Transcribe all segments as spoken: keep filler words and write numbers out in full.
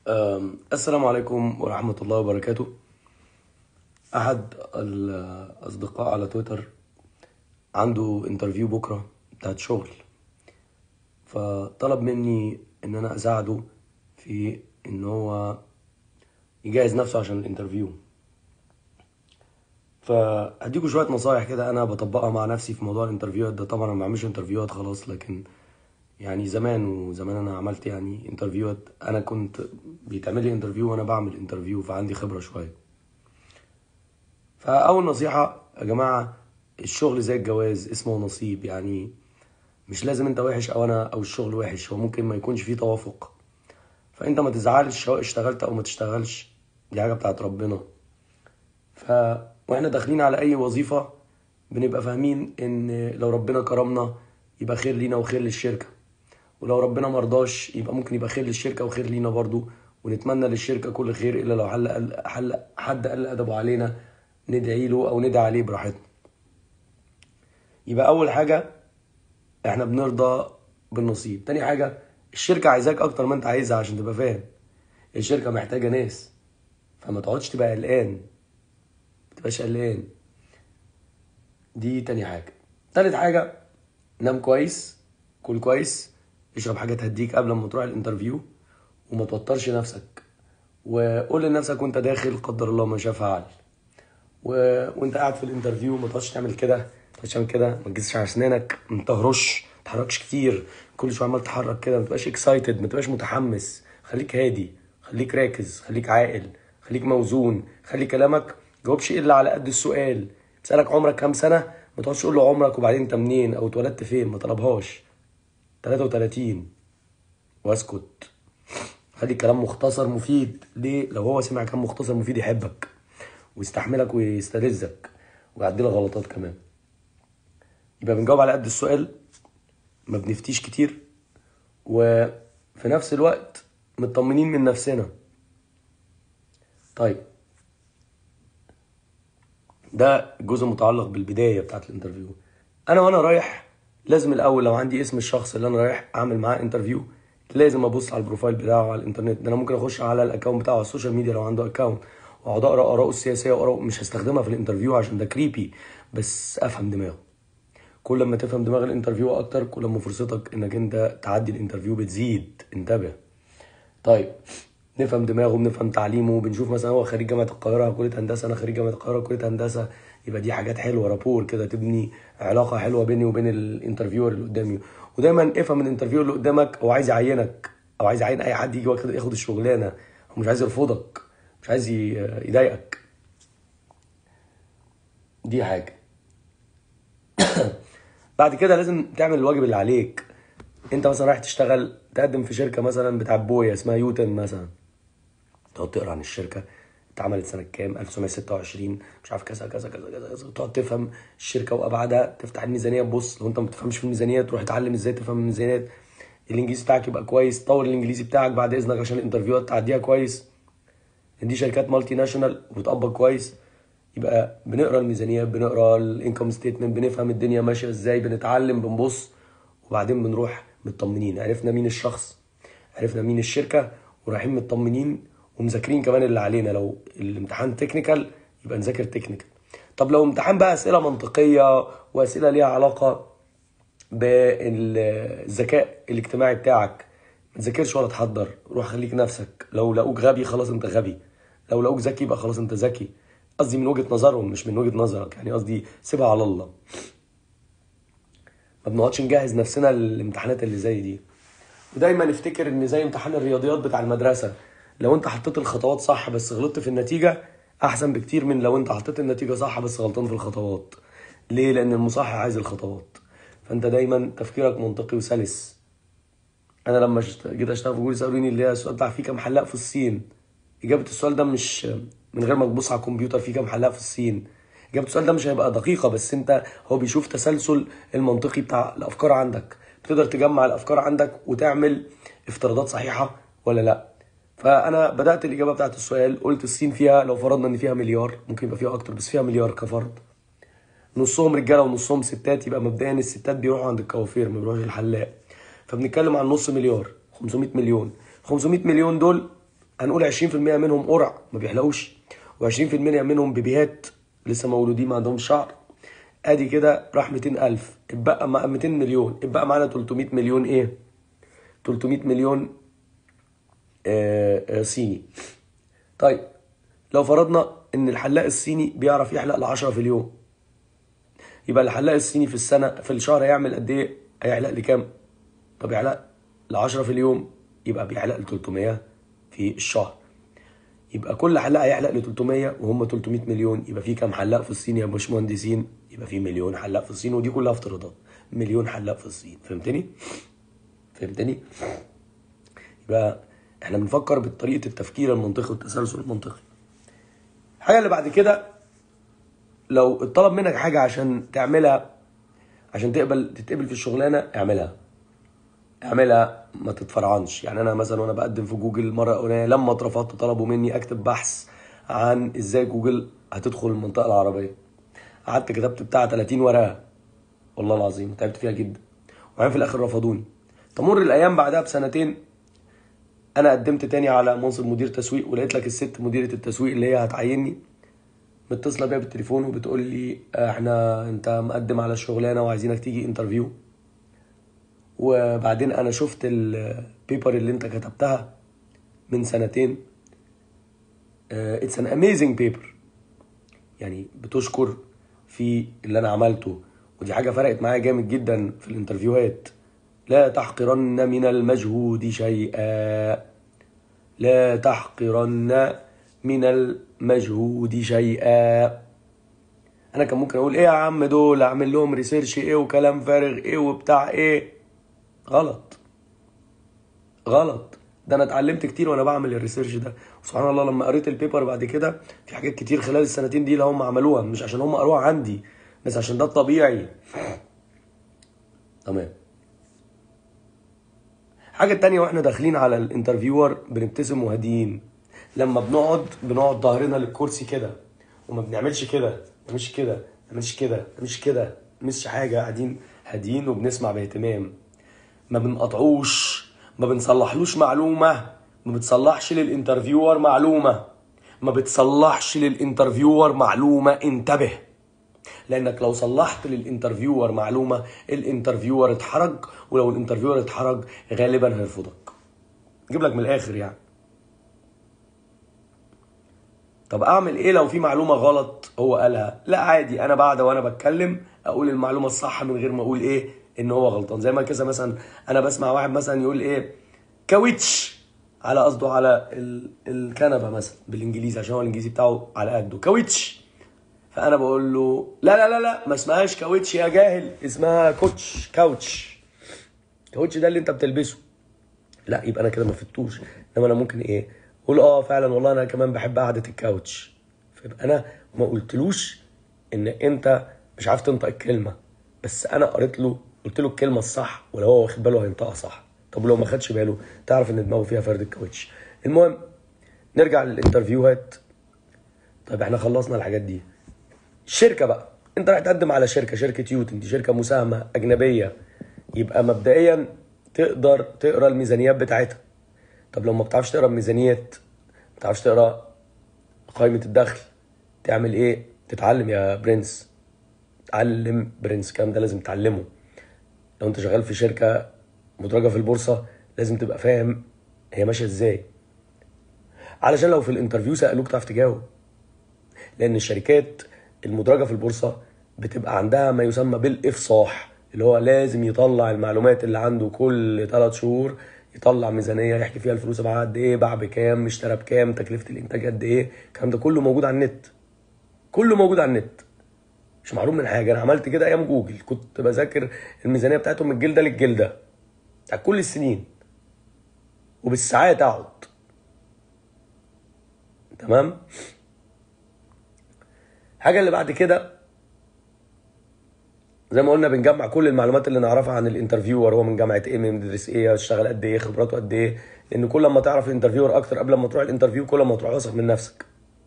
أم، السلام عليكم ورحمة الله وبركاته. أحد الأصدقاء على تويتر عنده انترفيو بكرة بتاعت شغل، فطلب مني إن أنا أساعده في إن هو يجهز نفسه عشان الانترفيو. فهديكوا شوية نصايح كده أنا بطبقها مع نفسي في موضوع الانترفيوهات ده. طبعا أنا ما بعملش انترفيوهات خلاص، لكن يعني زمان وزمان أنا عملت يعني انترفيوهات. أنا كنت بيتعمل لي انترفيو وأنا بعمل انترفيو، فعندي خبرة شوية. فأول نصيحة يا جماعة، الشغل زي الجواز اسمه نصيب. يعني مش لازم انت وحش او انا او الشغل وحش، هو ممكن ما يكونش فيه توافق. فانت ما تزعلش سواء اشتغلت او ما تشتغلش، دي حاجة بتاعت ربنا. ف واحنا داخلين على اي وظيفة بنبقى فاهمين ان لو ربنا كرمنا يبقى خير لينا وخير للشركة، ولو ربنا مرضاش يبقى ممكن يبقى خير للشركة وخير لينا برضو. ونتمنى للشركة كل خير، الا لو حل حل حد قل ادبه علينا ندعي له او ندعي عليه براحتنا. يبقى اول حاجة احنا بنرضى بالنصيب. تاني حاجة، الشركة عايزاك اكتر ما انت عايزها. عشان تبقى فاهم، الشركة محتاجة ناس، فما تقعدش تبقى قلقان، ما تبقاش قلقان. دي تاني حاجة. تالت حاجة، نام كويس، كل كويس، اشرب حاجة تهديك قبل ما تروح الانترفيو، وما توترش نفسك. وقول لنفسك وانت داخل قدر الله ما شاء فعل. و... وانت قاعد في الانترفيو ما تقعدش تعمل كده، ما تقعدش تعمل كده، ما تجسش على اسنانك، ما تهرش، ما تتحركش كتير. كل شويه عمال تتحرك كده، ما تبقاش اكسايتد، ما تبقاش متحمس. خليك هادي، خليك راكز، خليك عاقل، خليك موزون. خلي كلامك جاوبش الا على قد السؤال. بيسالك عمرك كام سنه، ما تقعدش تقول له عمرك وبعدين انت منين او اتولدت فين، ما طلبهاش. تلاتة وتلاتين واسكت. خلي الكلام مختصر مفيد. ليه؟ لو هو سمع كلام مختصر مفيد يحبك ويستحملك ويستلذك ويعدي لك غلطات كمان. يبقى بنجاوب على قد السؤال، ما بنفتيش كتير، وفي نفس الوقت مطمنين من نفسنا. طيب، ده جزء متعلق بالبداية بتاعت الانترفيو. انا وانا رايح لازم الاول لو عندي اسم الشخص اللي انا رايح اعمل معاه انترفيو، لازم ابص على البروفايل بتاعه على الانترنت. ده انا ممكن اخش على الاكونت بتاعه على السوشيال ميديا لو عنده اكونت، واقعد اقرا اراءه السياسيه واراءه. مش هستخدمها في الانترفيو عشان ده كريبي، بس افهم دماغه. كل ما تفهم دماغ الانترفيو اكتر، كل ما فرصتك انك انت تعدي الانترفيو بتزيد. انتبه. طيب، نفهم دماغه، بنفهم تعليمه، بنشوف مثلا هو خريج جامعه القاهره كليه هندسه، انا خريج جامعه القاهره كليه هندسه. يبقى دي حاجات حلوه، رابور كده، تبني علاقه حلوه بيني وبين الانترفيور اللي قدامي. ودايما افهم من الانترفيور اللي قدامك هو عايز يعينك او عايز يعين اي حد يجي واخد ياخد الشغلانه. هو مش عايز يرفضك، مش عايز ي- يضايقك. دي حاجه. بعد كده لازم تعمل الواجب اللي عليك. انت مثلا رايح تشتغل، تقدم في شركه مثلا بتاع بويا اسمها يوتن مثلا، تقعد تقرا عن الشركه، اتعملت سنه كام، ألف وتسعمية ستة وعشرين، مش عارف كذا كذا كذا كذا كذا. تقعد تفهم الشركه وابعادها، تفتح الميزانيه تبص. لو انت ما بتفهمش في الميزانيه تروح تتعلم ازاي تفهم الميزانيات. الانجليزي بتاعك يبقى كويس، طور الانجليزي بتاعك بعد اذنك عشان الانترفيوهات تعديها كويس. دي شركات مالتي ناشونال وبتقبض كويس. يبقى بنقرا الميزانيات، بنقرا الانكم ستيتمنت، بنفهم الدنيا ماشيه ازاي، بنتعلم، بنبص، وبعدين بنروح مطمنين. عرفنا مين الشخص، عرفنا مين الشركه، ورايحين مطمنين ومذاكرين كمان اللي علينا. لو الامتحان تكنيكال يبقى نذاكر تكنيكال. طب لو امتحان بقى اسئله منطقيه واسئله ليها علاقه بالذكاء الاجتماعي بتاعك، ما تذاكرش ولا تحضر، روح خليك نفسك. لو لقوك غبي خلاص انت غبي، لو لقوك ذكي يبقى خلاص انت ذكي. قصدي من وجهة نظرهم مش من وجهة نظرك، يعني قصدي سيبها على الله. ما بنقعدش نجهز نفسنا للامتحانات اللي زي دي. ودايما نفتكر ان زي امتحان الرياضيات بتاع المدرسة، لو انت حطيت الخطوات صح بس غلطت في النتيجة، احسن بكتير من لو انت حطيت النتيجة صح بس غلطان في الخطوات. ليه؟ لان المصحح عايز الخطوات. فانت دايما تفكيرك منطقي وسلس. انا لما شت- جيت اشتغل في جوجل سالوني اللي هي السؤال بتاع في كام حلاق في الصين، اجابه السؤال ده مش من غير ما تبص على الكمبيوتر في كام حلاق في الصين. اجابه السؤال ده مش هيبقى دقيقه، بس انت هو بيشوف تسلسل المنطقي بتاع الافكار عندك، بتقدر تجمع الافكار عندك وتعمل افتراضات صحيحه ولا لا. فانا بدات الاجابه بتاعت السؤال، قلت الصين فيها، لو فرضنا ان فيها مليار، ممكن يبقى فيها اكتر بس فيها مليار كفرد، نصهم رجاله ونصهم ستات، يبقى مبدئيا الستات بيروحوا عند الكوافير ما بيروحوش الحلاق. فبنتكلم عن نص مليار، خمسمية مليون. خمسمية مليون دول هنقول عشرين في المية منهم قرع ما بيحلقوش، وعشرين في المية منهم بيبيهات لسه مولودين ما عندهمش شعر. ادي كده راح مئتين ألف، اتبقى مع مئتين مليون، اتبقى معانا تلتمية مليون ايه؟ تلتمية مليون آه آه صيني. طيب لو فرضنا ان الحلاق الصيني بيعرف يحلق لعشرة في اليوم، يبقى الحلاق الصيني في السنة في الشهر هيعمل قد ايه؟ هيحلق لكام؟ طب يحلق لعشرة في اليوم، يبقى بيحلق لتلتمية في الشهر. يبقى كل حلاق هيحلق ل تلتمية وهم تلتمية مليون، يبقى في كام حلاق في الصين يا باشمهندسين؟ يبقى في مليون حلاق في الصين، ودي كلها افتراضات. مليون حلاق في الصين، فهمتني؟ فهمتني؟ يبقى احنا بنفكر بطريقة التفكير المنطقي والتسلسل المنطقي. الحاجة اللي بعد كده، لو اتطلب منك حاجة عشان تعملها، عشان تقبل تتقبل في الشغلانة، اعملها. اعملها ما تتفرعنش. يعني انا مثلا وانا بقدم في جوجل مره الاولانيه لما اترفضت طلبوا مني اكتب بحث عن ازاي جوجل هتدخل المنطقه العربيه. قعدت كتبت بتاع تلاتين ورقه والله العظيم، تعبت فيها جدا، وبعدين في الاخر رفضوني. تمر الايام بعدها بسنتين، انا قدمت تاني على منصب مدير تسويق، ولقيت لك الست مديره التسويق اللي هي هتعيني متصله بيا بالتليفون وبتقول لي احنا انت مقدم على الشغلانه وعايزينك تيجي انترفيو. وبعدين انا شفت البيبر اللي انت كتبتها من سنتين، اتس ان اميزنج بيبر، يعني بتشكر في اللي انا عملته، ودي حاجه فرقت معايا جامد جدا في الانترفيوهات. لا تحقرن من المجهود شيئا، لا تحقرن من المجهود شيئا. انا كان ممكن اقول ايه يا عم دول اعمل لهم ريسيرش ايه وكلام فارغ ايه وبتاع ايه. غلط غلط، ده انا اتعلمت كتير وانا بعمل الريسيرش ده، وسبحان الله لما قريت البيبر بعد كده في حاجات كتير خلال السنتين دي اللي هم عملوها مش عشان هم قروها عندي، بس عشان ده الطبيعي. تمام. حاجة تانية، واحنا داخلين على الانترفيور بنبتسم وهاديين. لما بنقعد بنقعد ظهرنا للكرسي كده، وما بنعملش كده، ما بنعملش كده، ما بنعملش كده، ما بنعملش كده، مش حاجة، قاعدين هاديين وبنسمع باهتمام. ما بنقطعوش، ما بنصلحلوش معلومة، ما بتصلحش للانترفيور معلومة، ما بتصلحش للانترفيور معلومة، انتبه. لانك لو صلحت للانترفيور معلومة الانترفيور اتحرج، ولو الانترفيور اتحرج غالبا هيرفضك. اجيب لك من الاخر يعني. طب اعمل ايه لو في معلومة غلط هو قالها؟ لا عادي، انا بعد وانا بتكلم اقول المعلومة الصح من غير ما اقول ايه ان هو غلطان. زي ما كذا مثلا انا بسمع واحد مثلا يقول ايه كاوتش، على قصده على ال... الكنبه مثلا بالانجليزي عشان هو الانجليزي بتاعه على قده، كاوتش. فانا بقول له لا لا لا لا ما اسمهاش كاوتش يا جاهل، اسمها كوتش، كاوتش. كاوتش ده اللي انت بتلبسه. لا يبقى انا كده ما فتوش. انما انا ممكن ايه اقول اه فعلا والله انا كمان بحب قعده الكاوتش، فيبقى انا ما قلتلوش ان انت مش عارف تنطق الكلمه، بس انا قريت له قلت له الكلمه الصح، ولو هو واخد باله هينطقها صح. طب لو ما خدش باله تعرف ان دماغه فيها فرد الكاوتش. المهم نرجع للانترفيوهات. طيب احنا خلصنا الحاجات دي. الشركه بقى، انت رايح تقدم على شركه شركه يوتن، دي شركه مساهمه اجنبيه، يبقى مبدئيا تقدر تقرا الميزانيات بتاعتها. طب لو ما بتعرفش تقرا الميزانيات، ما بتعرفش تقرا قائمه الدخل، تعمل ايه؟ تتعلم يا برنس، تعلم برنس، الكلام ده لازم تتعلمه. لو انت شغال في شركه مدرجه في البورصه لازم تبقى فاهم هي ماشيه ازاي، علشان لو في الانترفيو سالوك تعرف تجاوب. لان الشركات المدرجه في البورصه بتبقى عندها ما يسمى بالافصاح، اللي هو لازم يطلع المعلومات اللي عنده كل ثلاث شهور، يطلع ميزانيه يحكي فيها الفلوس معاه قد ايه، باع بكام، اشترى بكام، تكلفه الانتاج قد ايه. الكلام ده كله موجود على النت، كله موجود على النت، مش معلوم من حاجه. انا عملت كده ايام جوجل، كنت بذاكر الميزانيه بتاعتهم من الجلده للجلده بتاع كل السنين، وبالساعات اقعد. تمام. حاجه اللي بعد كده، زي ما قلنا بنجمع كل المعلومات اللي نعرفها عن الانترفيور، هو من جامعه ايه، من بيدرس ايه، اشتغل قد ايه، خبراته قد ايه. لان كل ما تعرف الانترفيور اكتر قبل ما تروح الانترفيو كل ما تروح واثق من نفسك.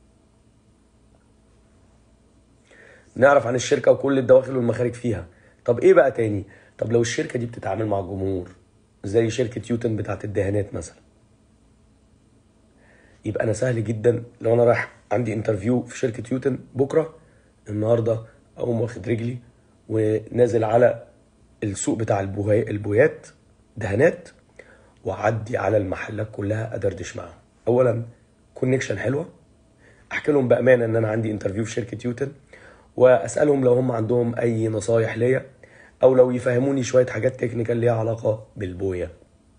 نعرف عن الشركه وكل الدواخل والمخارج فيها. طب ايه بقى تاني؟ طب لو الشركه دي بتتعامل مع الجمهور زي شركه يوتن بتاعت الدهانات مثلا، يبقى انا سهل جدا لو انا رايح عندي انترفيو في شركه يوتن بكره، النهارده اقوم واخد رجلي ونازل على السوق بتاع البوهي- البويات دهانات، واعدي على المحلات كلها ادردش معاهم. اولا كونكشن حلوه، احكي لهم بامانه ان انا عندي انترفيو في شركه يوتن، واسالهم لو هم عندهم اي نصايح ليا، او لو يفهموني شويه حاجات تكنيكال ليها علاقه بالبويه.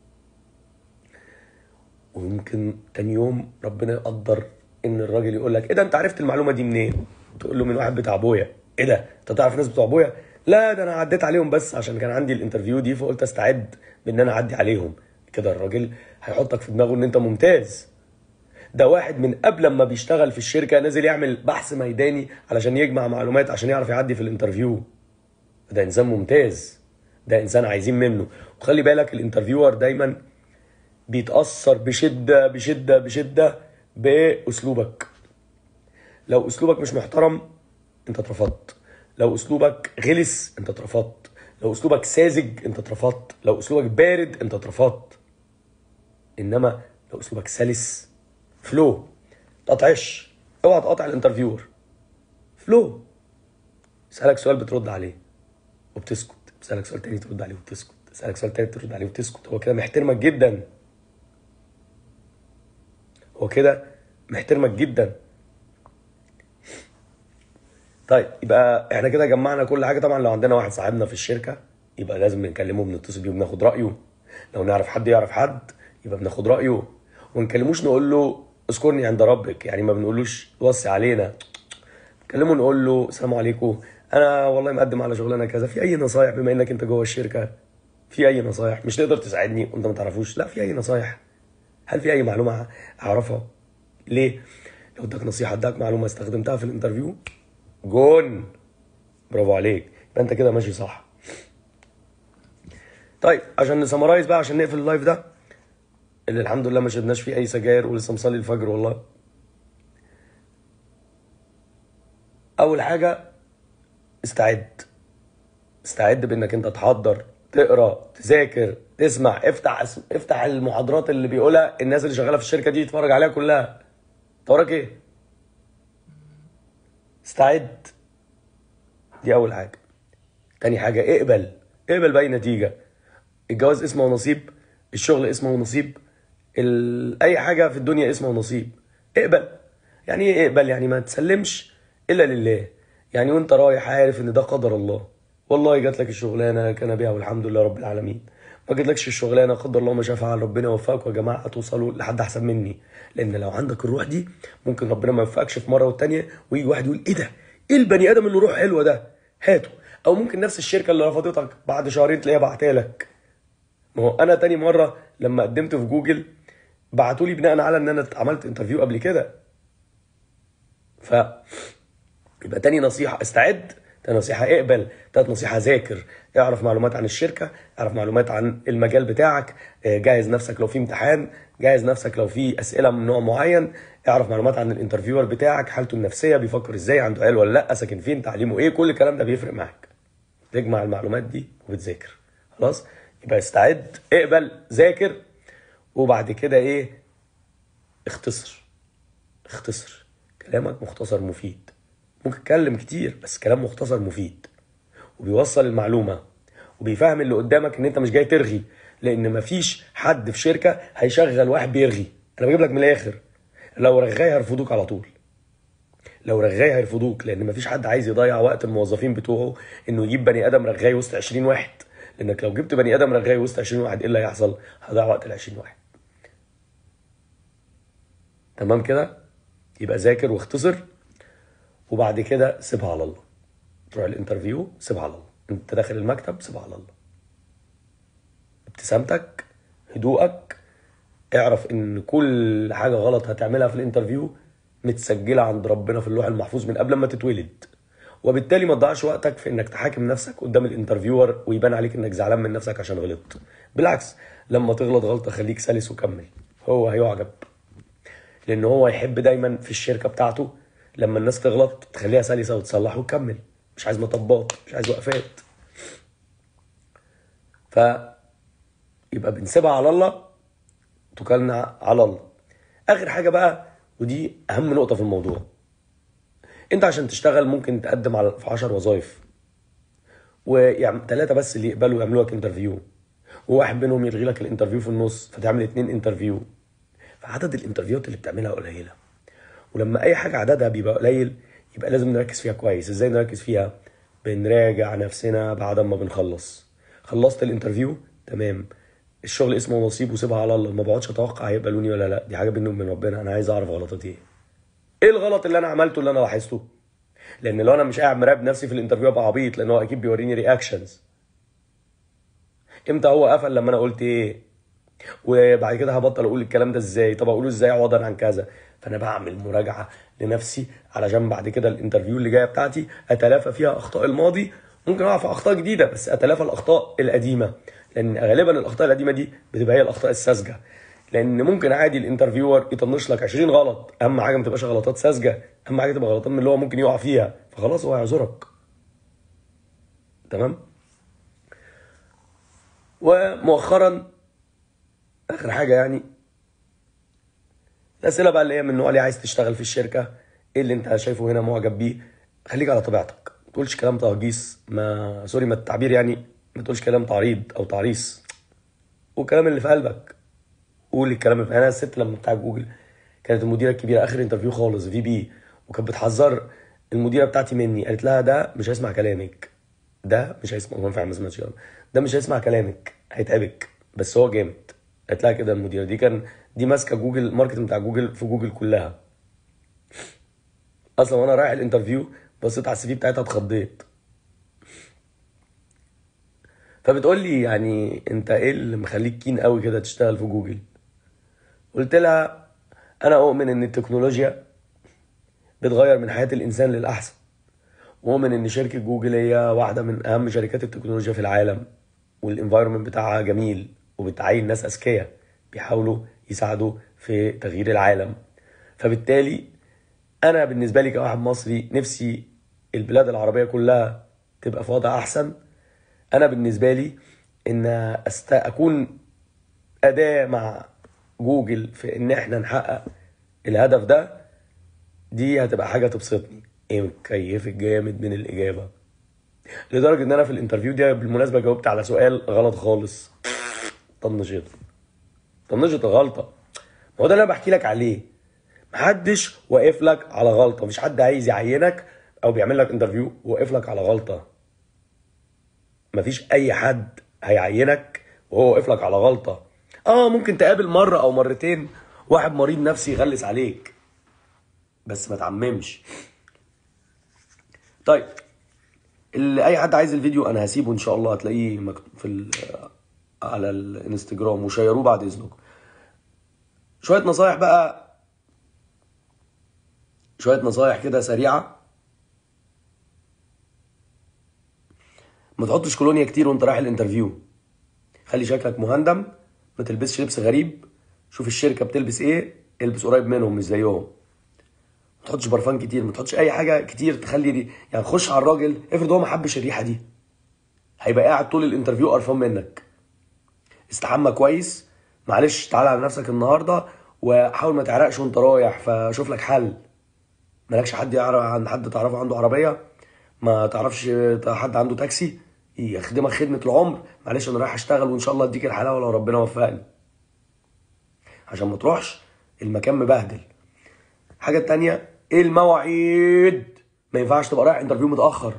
ويمكن تاني يوم ربنا يقدر ان الراجل يقول لك ايه ده انت عرفت المعلومه دي منين؟ تقول له من واحد بتاع بويا. ايه ده انت تعرف ناس بتوع بويا؟ لا ده انا عديت عليهم بس عشان كان عندي الانترفيو دي فقلت استعد بان انا اعدي عليهم. كده الراجل هيحطك في دماغه ان انت ممتاز. ده واحد من قبل ما بيشتغل في الشركه نازل يعمل بحث ميداني علشان يجمع معلومات عشان يعرف يعدي في الانترفيو. ده انسان ممتاز، ده انسان عايزين منه. وخلي بالك الانترفيور دايما بيتأثر بشدة بشدة بشدة بأسلوبك. لو أسلوبك مش محترم أنت اترفضت، لو أسلوبك غلس أنت اترفضت، لو أسلوبك ساذج أنت اترفضت، لو أسلوبك بارد أنت اترفضت. إنما لو أسلوبك سلس، فلو، تقطعش، اوعى تقاطع الانترفيور، فلو. يسألك سؤال بترد عليه وبتسكت، يسألك سؤال تاني ترد عليه وبتسكت، يسألك سؤال تاني ترد عليه وبتسكت. هو كده محترمك جدا، هو كده محترمك جدا. طيب يبقى احنا كده جمعنا كل حاجه. طبعا لو عندنا واحد صاحبنا في الشركه يبقى لازم نكلمه، بنتصل بيه وبناخد رايه. لو نعرف حد يعرف حد يبقى بناخد رايه. وما نكلموش نقول له اذكرني عند ربك، يعني ما بنقولوش وصي علينا. نكلمه نقول له السلام عليكم، انا والله مقدم على شغلانه كذا، في اي نصايح بما انك انت جوه الشركه؟ في اي نصايح؟ مش تقدر تساعدني وانت ما تعرفوش، لا في اي نصايح؟ هل في اي معلومه اعرفها؟ ليه؟ لو اداك نصيحه اداك معلومه استخدمتها في الانترفيو، جون، برافو عليك، يبقى انت كده ماشي صح. طيب عشان نسمرايز بقى، عشان نقفل اللايف ده اللي الحمد لله ما شربناش فيه اي سجاير ولسه مصلي الفجر والله. اول حاجه استعد، استعد بانك انت تحضر، تقرا، تذاكر، تسمع، افتح افتح المحاضرات اللي بيقولها الناس اللي شغاله في الشركه دي، اتفرج عليها كلها. انت وراك ايه؟ استعد، دي اول حاجه. تاني حاجه اقبل، اقبل باي نتيجه. الجواز اسمه نصيب، الشغل اسمه نصيب، ال... اي حاجه في الدنيا اسمه نصيب. اقبل. يعني ايه اقبل؟ يعني ما تسلمش الا لله. يعني وانت رايح عارف ان ده قدر الله، والله جات لك الشغلانه كان بها والحمد لله رب العالمين، ما جاتلكش الشغلانه قدر الله ما شاء فعل، ربنا يوفقكم يا جماعه هتوصلوا لحد احسن مني. لان لو عندك الروح دي ممكن ربنا ما يوفقكش في مره والتانيه ويجي واحد يقول ايه ده؟ ايه البني ادم اللي روح حلوه ده؟ هاته. او ممكن نفس الشركه اللي رفضتك بعد شهرين تلاقيها بعتها لك. ما هو انا تاني مره لما قدمت في جوجل بعتوا لي بناء على ان انا عملت انترفيو قبل كده. ف يبقى تاني نصيحه استعد، تاني نصيحه اقبل، تالت نصيحه ذاكر، اعرف معلومات عن الشركه، اعرف معلومات عن المجال بتاعك، جهز نفسك لو في امتحان، جهز نفسك لو في اسئله من نوع معين، اعرف معلومات عن الانترفيور بتاعك، حالته النفسيه، بيفكر ازاي، عنده عيال ولا لا، ساكن فين، تعليمه ايه، كل الكلام ده بيفرق معاك. تجمع المعلومات دي وبتذاكر. خلاص يبقى استعد، اقبل، ذاكر، وبعد كده ايه؟ اختصر، اختصر كلامك مختصر مفيد. ممكن تتكلم كتير بس كلام مختصر مفيد وبيوصل المعلومه وبيفهم اللي قدامك ان انت مش جاي ترغي. لان مفيش حد في شركه هيشغل واحد بيرغي. انا بجيب لك من الاخر، لو رغاي هيرفضوك على طول، لو رغاي هيرفضوك. لان مفيش حد عايز يضيع وقت الموظفين بتوعه انه يجيب بني ادم رغاي وسط عشرين واحد. لانك لو جبت بني ادم رغاي وسط عشرين واحد ايه اللي هيحصل؟ هضيع وقت ال عشرين واحد. تمام كده؟ يبقى ذاكر واختصر، وبعد كده سيبها على الله. تروح الانترفيو سيبها على الله، انت داخل المكتب سيبها على الله. ابتسامتك، هدوءك، اعرف ان كل حاجه غلط هتعملها في الانترفيو متسجله عند ربنا في اللوح المحفوظ من قبل ما تتولد. وبالتالي ما تضيعش وقتك في انك تحاكم نفسك قدام الانترفيور ويبان عليك انك زعلان من نفسك عشان غلطت. بالعكس، لما تغلط غلطه خليك سلس وكمل، هو هيعجب. لان هو يحب دايما في الشركه بتاعته لما الناس تغلط تخليها سلسه وتصلح وتكمل، مش عايز مطبات، مش عايز وقفات. ف يبقى بنسيبها على الله، توكلنا على الله. اخر حاجه بقى، ودي اهم نقطه في الموضوع، انت عشان تشتغل ممكن تقدم على في عشر وظائف، ويعني ثلاثه بس اللي يقبلوا يعملوا لك انترفيو، وواحد منهم يلغي لك الانترفيو في النص فتعمل اتنين انترفيو. فعدد الانترفيوهات اللي بتعملها قليله، ولما اي حاجه عددها بيبقى قليل يبقى لازم نركز فيها كويس. ازاي نركز فيها؟ بنراجع نفسنا بعد ما بنخلص. خلصت الانترفيو تمام، الشغل اسمه نصيب وسيبها على الله، ما بقعدش اتوقع هيقبلوني ولا لا، دي حاجه بيني وبين ربنا، انا عايز اعرف غلطاتي ايه. ايه الغلط اللي انا عملته اللي انا لاحظته؟ لان لو انا مش قاعد مراقب نفسي في الانترفيو ابقى عبيط، لان هو اكيد بيوريني رياكشنز. امتى هو قفل؟ لما انا قلت ايه، وبعد كده هبطل اقول الكلام ده ازاي، طب اقوله ازاي عوضا عن كذا. فانا بعمل مراجعه لنفسي علشان بعد كده الانترفيو اللي جايه بتاعتي اتلافى فيها اخطاء الماضي. ممكن اقع في اخطاء جديده بس اتلافى الاخطاء القديمه، لان غالبا الاخطاء القديمه دي بتبقى هي الاخطاء الساذجه. لان ممكن عادي الانترفيور يطنش لك عشرين غلط، اهم حاجه ما تبقاش غلطات ساذجه، اهم حاجه تبقى غلطات من اللي هو ممكن يقع فيها، فخلاص هو هيعذرك. تمام. ومؤخرا اخر حاجه يعني، الاسئله بقى اللي هي من النوع اللي عايز تشتغل في الشركه، ايه اللي انت شايفه هنا معجب بيه، خليك على طبيعتك، ما تقولش كلام تهجيص، ما سوري ما التعبير يعني، ما تقولش كلام تعريض او تعريص، والكلام اللي في قلبك قول الكلام اللي في. انا الست لما بتاع جوجل كانت المديره الكبيره اخر انترفيو خالص في بي، وكانت بتحذر المديره بتاعتي مني، قالت لها ده مش هيسمع كلامك، ده مش هيسمع، هو فعلا ما سمعش كلامك، ده مش هيسمع كلامك هيتعبك، بس هو جامد. قالت لها كده المديره دي، كان دي ماسكه جوجل ماركتنج بتاع جوجل في جوجل كلها. اصلا وانا رايح الانترفيو بصيت على السي في بتاعتها اتخضيت. فبتقول لي يعني انت ايه اللي مخليك كين قوي كده تشتغل في جوجل؟ قلت لها انا اؤمن ان التكنولوجيا بتغير من حياه الانسان للاحسن، واؤمن ان شركه جوجل هي واحده من اهم شركات التكنولوجيا في العالم، والانفايرمنت بتاعها جميل، وبتعين ناس اذكياء بيحاولوا يساعدوا في تغيير العالم. فبالتالي انا بالنسبه لي كواحد مصري نفسي البلاد العربيه كلها تبقى في وضع احسن. انا بالنسبه لي ان أست... اكون اداه مع جوجل في ان احنا نحقق الهدف ده، دي هتبقى حاجه تبسطني. ايه مكيفك جامد من الاجابه، لدرجه ان انا في الانترفيو دي بالمناسبه جاوبت على سؤال غلط خالص، طنشت طنشت الغلطه. ما هو ده اللي انا بحكي لك عليه، محدش واقف لك على غلطه، مفيش حد عايز يعينك او بيعمل لك انترفيو واقف لك على غلطه. مفيش اي حد هيعينك وهو واقف لك على غلطه. اه ممكن تقابل مره او مرتين واحد مريض نفسي يغلس عليك، بس ما تعممش. طيب اللي اي حد عايز الفيديو انا هسيبه ان شاء الله، هتلاقيه مكتوب في ال على الانستجرام، وشيروه بعد اذنكم. شويه نصايح بقى، شويه نصايح كده سريعه. ما تحطش كولونيا كتير وانت رايح الانترفيو، خلي شكلك مهندم، ما تلبسش لبس غريب، شوف الشركه بتلبس ايه، البس قريب منهم مش زيهم. ما تحطش برفان كتير، ما تحطش اي حاجه كتير تخلي دي يعني، خش على الراجل افرض هو ما حبش الريحه دي، هيبقى قاعد طول الانترفيو قرفان منك. استحمى كويس، معلش تعالى على نفسك النهارده، وحاول ما تعرقش وانت رايح، فشوف لك حل. مالكش حد يعرف عن حد تعرفه عنده عربيه، ما تعرفش حد عنده تاكسي يخدمك خدمه العمر، معلش انا رايح اشتغل وان شاء الله اديك الحلاوه لو ربنا وفقني، عشان ما تروحش المكان مبهدل. حاجه تانية، ايه المواعيد؟ ما ينفعش تبقى رايح انترفيو متاخر.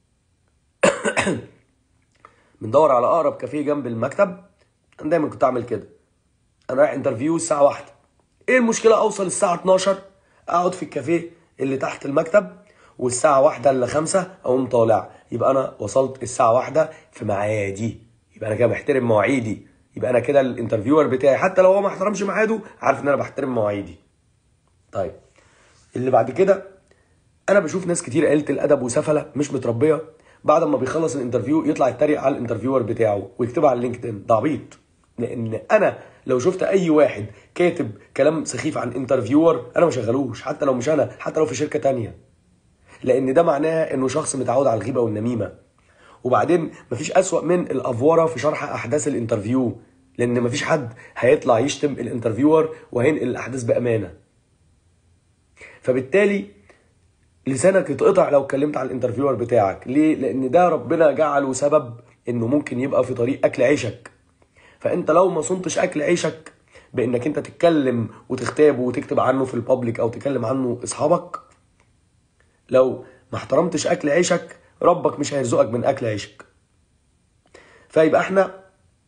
بندور على اقرب كافيه جنب المكتب، انا دايما كنت اعمل كده، انا رايح انترفيو الساعه واحدة، ايه المشكله اوصل الساعه اتناشر اقعد في الكافيه اللي تحت المكتب، والساعه واحدة الا خمسة اقوم طالع، يبقى انا وصلت الساعه واحدة في ميعادي، يبقى انا كده بحترم مواعيدي، يبقى انا كده الانترفيور بتاعي حتى لو هو ما احترمش ميعاده عارف ان انا بحترم مواعيدي. طيب اللي بعد كده، انا بشوف ناس كتير قلة الادب وسفله مش متربيه، بعد ما بيخلص الانترفيو يطلع يتريق على الانترفيور بتاعه ويكتبها على لينكدين، ده عبيط. لان انا لو شفت اي واحد كاتب كلام سخيف عن انترفيور انا ما شغلوش، حتى لو مش انا، حتى لو في شركه تانية، لان ده معناه انه شخص متعود على الغيبه والنميمه. وبعدين مفيش اسوأ من الافوره في شرح احداث الانترفيو، لان مفيش حد هيطلع يشتم الانترفيور وهينقل الاحداث بامانه. فبالتالي لسانك يتقطع لو اتكلمت على الانترفيور بتاعك. ليه؟ لان ده ربنا جعله سبب انه ممكن يبقى في طريق اكل عيشك. فانت لو ما صنتش اكل عيشك بانك انت تتكلم وتغتابه وتكتب عنه في البابليك او تكلم عنه اصحابك، لو ما احترمتش اكل عيشك ربك مش هيرزقك من اكل عيشك. فيبقى احنا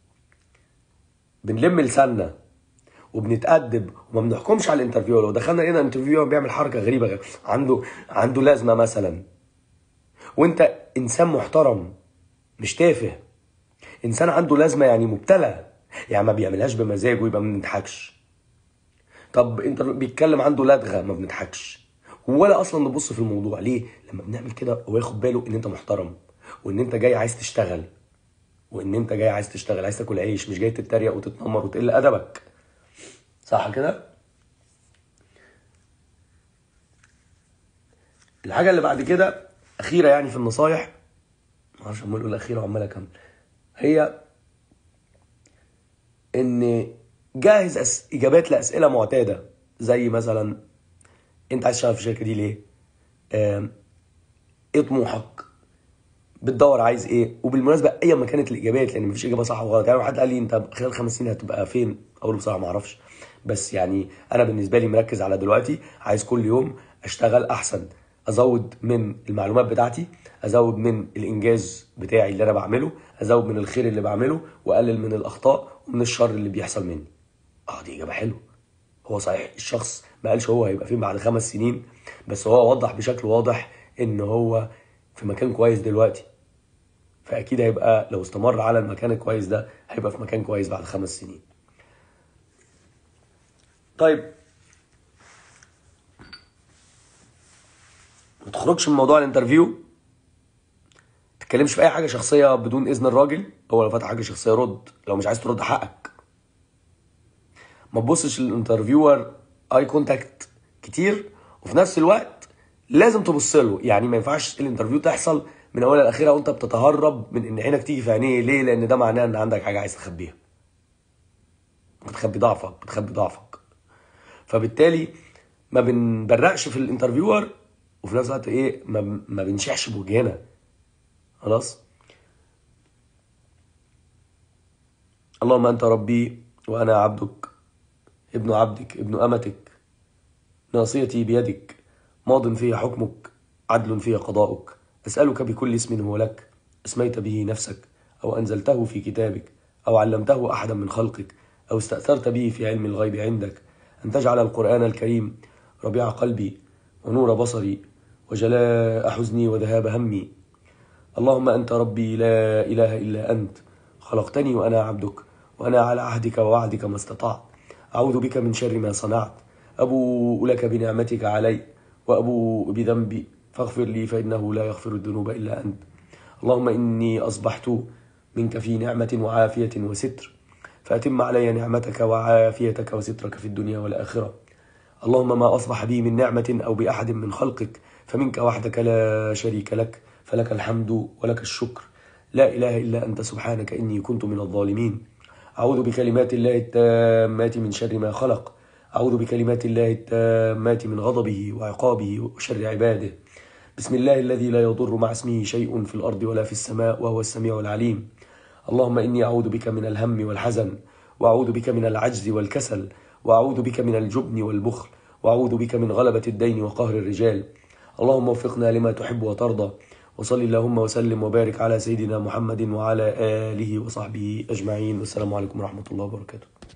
بنلم لساننا وبنتأدب وما بنحكمش على الانترفيو. لو دخلنا لقينا انترفيو بيعمل حركه غريبه غير. عنده عنده لازمه مثلا، وانت انسان محترم مش تافه، انسان عنده لازمه يعني مبتلى، يعني ما بيعملهاش بمزاجه يبقى ما بنضحكش. طب انت بيتكلم عنده لدغه ما بنضحكش ولا اصلا نبص في الموضوع. ليه؟ لما بنعمل كده هو ياخد باله ان انت محترم وان انت جاي عايز تشتغل، وان انت جاي عايز تشتغل عايز تاكل عيش، مش جاي تتريق وتتنمر وتقل ادبك. صح كده؟ الحاجه اللي بعد كده اخيره يعني في النصايح، ما اعرفش عمال اقول اخيره وعمال اكمل، هي ان جاهز أس... اجابات لاسئله معتاده. زي مثلا انت عايز تشتغل في الشركه دي ليه؟ آه... ايه طموحك؟ بتدور عايز ايه؟ وبالمناسبه ايا ما كانت الاجابات، لان مفيش اجابه صح وغلط. يعني لو حد قال لي انت خلال خمس سنين هتبقى فين؟ اقول له بصراحه ما اعرفش، بس يعني انا بالنسبه لي مركز على دلوقتي، عايز كل يوم اشتغل احسن، ازود من المعلومات بتاعتي، ازود من الانجاز بتاعي اللي انا بعمله، ازود من الخير اللي بعمله، واقلل من الاخطاء ومن الشر اللي بيحصل مني. اه دي اجابه حلوه. هو صحيح الشخص ما قالش هو هيبقى فين بعد خمس سنين، بس هو وضح بشكل واضح ان هو في مكان كويس دلوقتي، فاكيد هيبقى لو استمر على المكان الكويس ده هيبقى في مكان كويس بعد خمس سنين. طيب ما تخرجش من موضوع الانترفيو، ما تتكلمش في اي حاجه شخصيه بدون اذن الراجل. هو لو فتح حاجه شخصيه رد، لو مش عايز ترد حقك. ما تبصش للانترفيور اي كونتاكت كتير، وفي نفس الوقت لازم تبص له. يعني ما ينفعش الانترفيو تحصل من اولها لاخرها وانت بتتهرب من ان عينك تيجي في عينيه. ليه؟ لان ده معناه ان عندك حاجه عايز تخبيها، بتخبي ضعفك بتخبي ضعفك فبالتالي ما بنبرقش في الانترفيور، وفي نفس الوقت ايه ما, ما بنشحش بوجهنا. خلاص. اللهم انت ربي وانا عبدك، ابن عبدك ابن امتك، ناصيتي بيدك، ماض في حكمك، عدل في قضاؤك. اسالك بكل اسم هو لك، اسميت به نفسك او انزلته في كتابك او علمته احدا من خلقك او استاثرت به في علم الغيب عندك، ان تجعل القران الكريم ربيع قلبي ونور بصري وجلاء حزني وذهاب همي. اللهم أنت ربي لا إله إلا أنت، خلقتني وأنا عبدك، وأنا على عهدك ووعدك ما استطعت. أعوذ بك من شر ما صنعت، أبوء لك بنعمتك علي وأبوء بذنبي فاغفر لي فإنه لا يغفر الذنوب إلا أنت. اللهم إني أصبحت منك في نعمة وعافية وستر، فأتم علي نعمتك وعافيتك وسترك في الدنيا والآخرة. اللهم ما أصبح بي من نعمة أو بأحد من خلقك فمنك وحدك لا شريك لك، فلك الحمد ولك الشكر، لا إله إلا أنت سبحانك إني كنت من الظالمين. أعوذ بكلمات الله التامات من شر ما خلق، أعوذ بكلمات الله التامات من غضبه وعقابه وشر عباده. بسم الله الذي لا يضر مع اسمه شيء في الأرض ولا في السماء وهو السميع العليم. اللهم إني أعوذ بك من الهم والحزن، وأعوذ بك من العجز والكسل، وأعوذ بك من الجبن والبخل، وأعوذ بك من غلبة الدين وقهر الرجال. اللهم وفقنا لما تحب وترضى، وصل اللهم وسلم وبارك على سيدنا محمد وعلى آله وصحبه أجمعين، والسلام عليكم ورحمة الله وبركاته.